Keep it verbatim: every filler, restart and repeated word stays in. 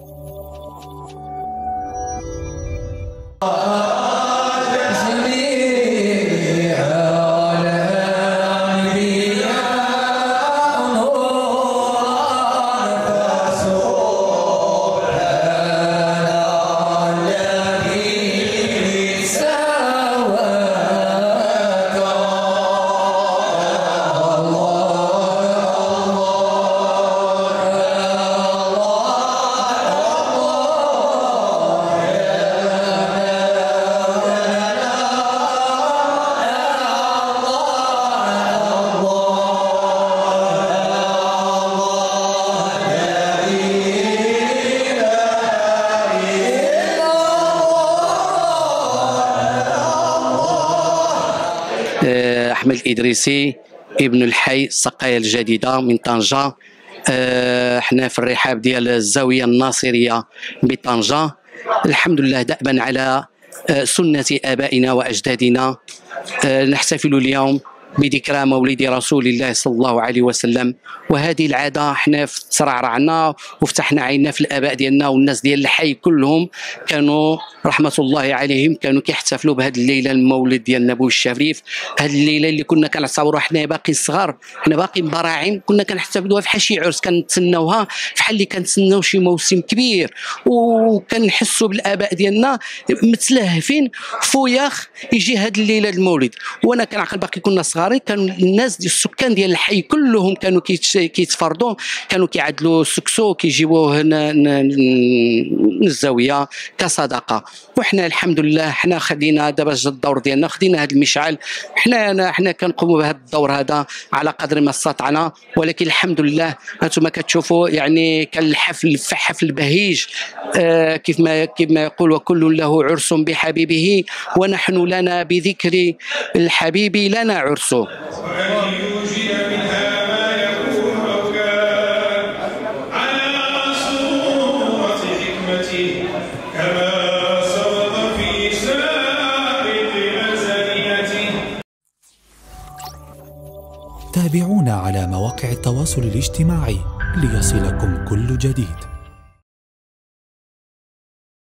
أحمد الإدريسي ابن الحي السقاية الجديدة من طنجة. احنا في الرحاب ديال الزاوية الناصرية بطنجة، الحمد لله دأبا على سنة آبائنا وأجدادنا. نحتفل اليوم بذكرى مولد رسول الله صلى الله عليه وسلم، وهذه العاده حنا ترعرعنا وفتحنا عيننا في الاباء ديالنا والناس ديال الحي كلهم كانوا رحمه الله عليهم كانوا كيحتفلوا بهذه الليله المولد ديال النبوي الشريف. هذه الليله اللي كنا كنعتبروها حنا باقي صغار، حنا باقي براعم، كنا كنحتفلوها بحال شي عرس، كنتسناوها بحال اللي كنتسناو شي موسم كبير، وكنحسوا بالاباء ديالنا متلهفين فوياخ يجي هذه الليله المولد. وانا كنعقل باقي كنا صغار، كانوا الناس ديال السكان ديال الحي كلهم كانوا كيتفرضوا، كانوا كيعدلوا السكسو كيجيبوه هنا الزاويه كصدقه. وحنا الحمد لله حنا خدينا دابا جا الدور ديالنا، خدينا هذا المشعل، حنا حنا كنقوموا بهذا الدور هذا على قدر ما استطعنا. ولكن الحمد لله انتم كتشوفوا يعني كان الحفل حفل بهيج، آه كيف ما كيف ما يقول وكل له عرس بحبيبه، ونحن لنا بذكر الحبيب لنا عرس. وأن يوجد منها ما يكون أو كان على صورة حكمته كما سبق في سابق أزليته. تابعونا على مواقع التواصل الاجتماعي ليصلكم كل جديد.